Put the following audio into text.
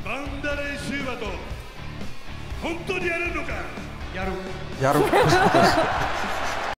バンダレーシューバと本当にやれるのか。 やる。